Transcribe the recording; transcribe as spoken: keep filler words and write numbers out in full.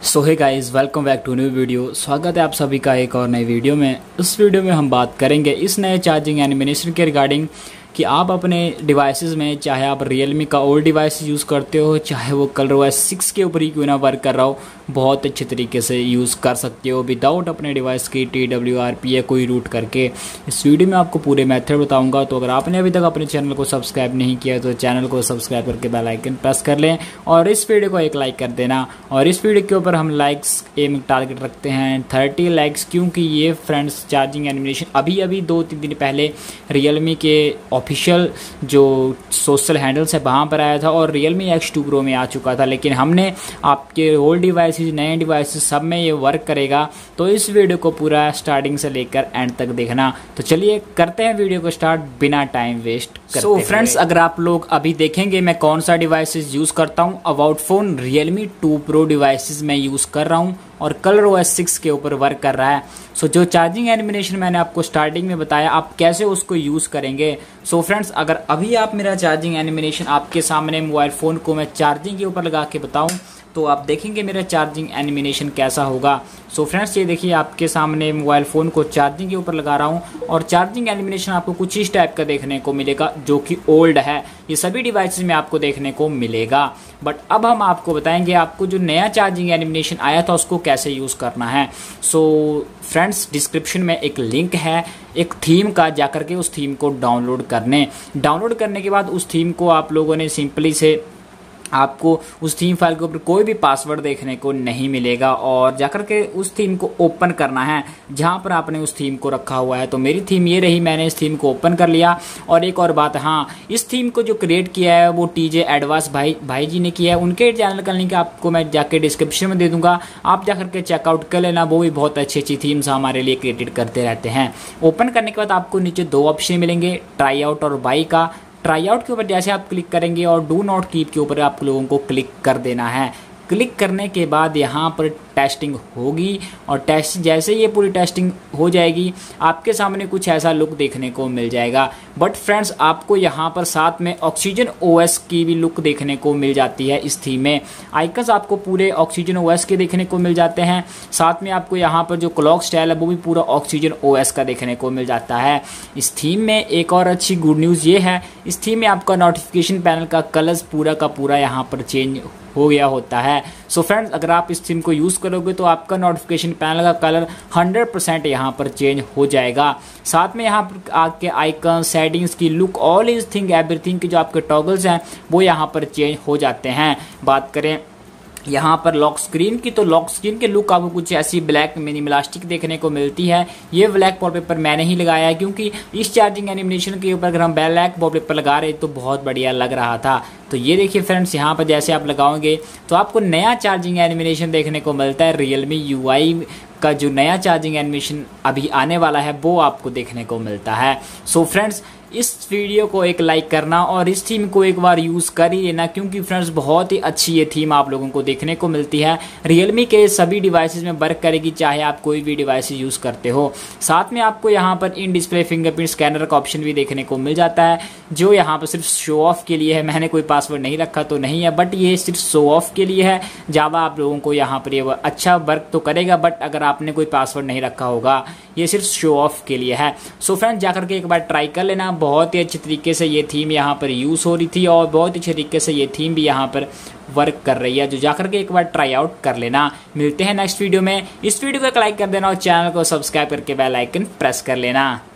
So hey guys, welcome back to new video. स्वागत है आप सभी का एक और नई वीडियो में। इस वीडियो में हम बात करेंगे इस नए चार्जिंग एनिमेशन के रिगार्डिंग कि आप अपने डिवाइसेस में, चाहे आप रियलमी का ओल्ड डिवाइस यूज़ करते हो, चाहे वो कलरओएस सिक्स के ऊपर ही क्यों ना वर्क कर रहा हो, बहुत अच्छे तरीके से यूज़ कर सकते हो विदाउट अपने डिवाइस की टी डब्ल्यू आर पी या कोई रूट करके। इस वीडियो में आपको पूरे मेथड बताऊंगा। तो अगर आपने अभी तक अपने चैनल को सब्सक्राइब नहीं किया तो चैनल को सब्सक्राइब करके बेल आइकन प्रेस कर लें और इस वीडियो को एक लाइक कर देना। और इस वीडियो के ऊपर हम लाइक्स एम टारगेट रखते हैं थर्टी लाइक्स, क्योंकि ये फ्रेंड्स चार्जिंग एनिमेशन अभी अभी दो तीन दिन पहले रियलमी के ऑफिशियल जो सोशल हैंडल्स है वहाँ पर आया था और रियलमी एक्स टू प्रो में आ चुका था। लेकिन हमने आपके ओल्ड डिवाइसेस, नए डिवाइसेस सब में ये वर्क करेगा। तो इस वीडियो को पूरा स्टार्टिंग से लेकर एंड तक देखना। तो चलिए करते हैं वीडियो को स्टार्ट बिना टाइम वेस्ट करते। सो फ्रेंड्स, अगर आप लोग अभी देखेंगे मैं कौन सा डिवाइसेस यूज़ करता हूँ, about phone Realme two pro devices में यूज़ कर रहा हूँ और कलरओएस सिक्स के ऊपर वर्क कर रहा है। सो so, जो चार्जिंग एनिमेशन मैंने आपको स्टार्टिंग में बताया, आप कैसे उसको यूज़ करेंगे। सो so, फ्रेंड्स, अगर अभी आप मेरा चार्जिंग एनिमेशन आपके सामने मोबाइल फ़ोन को मैं चार्जिंग के ऊपर लगा के बताऊं तो आप देखेंगे मेरा चार्जिंग एनिमेशन कैसा होगा। सो so, फ्रेंड्स, ये देखिए आपके सामने मोबाइल फ़ोन को चार्जिंग के ऊपर लगा रहा हूँ और चार्जिंग एनिमेशन आपको कुछ इस टाइप का देखने को मिलेगा जो कि ओल्ड है। ये सभी डिवाइसेस में आपको देखने को मिलेगा। बट अब हम आपको बताएंगे आपको जो नया चार्जिंग एनिमेशन आया था उसको कैसे यूज़ करना है। सो so, फ्रेंड्स, डिस्क्रिप्शन में एक लिंक है एक थीम का, जाकर के उस थीम को डाउनलोड करने डाउनलोड करने के बाद उस थीम को आप लोगों ने सिंपली से आपको उस थीम फाइल के ऊपर कोई भी पासवर्ड देखने को नहीं मिलेगा और जाकर के उस थीम को ओपन करना है जहां पर आपने उस थीम को रखा हुआ है। तो मेरी थीम ये रही, मैंने इस थीम को ओपन कर लिया। और एक और बात, हाँ, इस थीम को जो क्रिएट किया है वो टीजे एडवांस भाई भाई जी ने किया है। उनके चैनल का लिंक आपको मैं जाके डिस्क्रिप्शन में दे दूंगा, आप जाकर के चेकआउट कर लेना। वो भी बहुत अच्छी अच्छी थीम्स हमारे लिए क्रिएटेड करते रहते हैं। ओपन करने के बाद आपको नीचे दो ऑप्शन मिलेंगे, ट्राई आउट और बाई का। ट्राई आउट के ऊपर जैसे आप क्लिक करेंगे और डू नॉट कीप के ऊपर आप लोगों को क्लिक कर देना है। क्लिक करने के बाद यहाँ पर टेस्टिंग होगी और टेस्ट जैसे ये पूरी टेस्टिंग हो जाएगी आपके सामने कुछ ऐसा लुक देखने को मिल जाएगा। बट फ्रेंड्स, आपको यहाँ पर साथ में ऑक्सीजन ओएस की भी लुक देखने को मिल जाती है। इस थीम में आइकन्स आपको पूरे ऑक्सीजन ओएस के देखने को मिल जाते हैं। साथ में आपको यहाँ पर जो क्लॉक स्टाइल है वो भी पूरा ऑक्सीजन ओएस का देखने को मिल जाता है। इस थीम में एक और अच्छी गुड न्यूज़ ये है, इस थीम में आपका नोटिफिकेशन पैनल का कलर्स पूरा का पूरा यहाँ पर चेंज हो गया होता है। सो so फ्रेंड्स, अगर आप इस थीम को यूज़ करोगे तो आपका नोटिफिकेशन पैनल का कलर हंड्रेड परसेंट यहाँ पर चेंज हो जाएगा। साथ में यहाँ पर आपके आइकन, सेटिंग्स की look, all is thing everything के जो आपके टॉगल्स हैं वो यहाँ पर चेंज हो जाते हैं। बात करें यहाँ पर लॉक स्क्रीन की, तो लॉक स्क्रीन के लुक आपको कुछ ऐसी ब्लैक मिनिमलिस्टिक देखने को मिलती है। ये ब्लैक वॉलपेपर मैंने ही लगाया है क्योंकि इस चार्जिंग एनिमेशन के ऊपर अगर हम ब्लैक वॉलपेपर लगा रहे तो बहुत बढ़िया लग रहा था। तो ये देखिए फ्रेंड्स, यहाँ पर जैसे आप लगाओगे तो आपको नया चार्जिंग एनिमेशन देखने को मिलता है। रियलमी यू आई का जो नया चार्जिंग एनिमेशन अभी आने वाला है वो आपको देखने को मिलता है। सो फ्रेंड्स, इस वीडियो को एक लाइक करना और इस थीम को एक बार यूज़ कर ही लेना, क्योंकि फ्रेंड्स बहुत ही अच्छी ये थीम आप लोगों को देखने को मिलती है। रियलमी के सभी डिवाइसेस में वर्क करेगी, चाहे आप कोई भी डिवाइस यूज़ करते हो। साथ में आपको यहाँ पर इन डिस्प्ले फिंगरप्रिंट स्कैनर का ऑप्शन भी देखने को मिल जाता है, जो यहाँ पर सिर्फ शो ऑफ के लिए है। मैंने कोई पासवर्ड नहीं रखा तो नहीं है, बट ये सिर्फ शो ऑफ के लिए है। ज़्यादा आप लोगों को यहाँ पर ये अच्छा वर्क तो करेगा, बट अगर आपने कोई पासवर्ड नहीं रखा होगा, ये सिर्फ शो ऑफ के लिए है। सो फ्रेंड्स, जाकर के एक बार ट्राई कर लेना। बहुत ही अच्छे तरीके से ये थीम यहाँ पर यूज़ हो रही थी और बहुत ही अच्छे तरीके से ये थीम भी यहाँ पर वर्क कर रही है, जो जाकर के एक बार ट्राई आउट कर लेना। मिलते हैं नेक्स्ट वीडियो में। इस वीडियो को एक लाइक कर देना और चैनल को सब्सक्राइब करके बेल आइकन प्रेस कर लेना।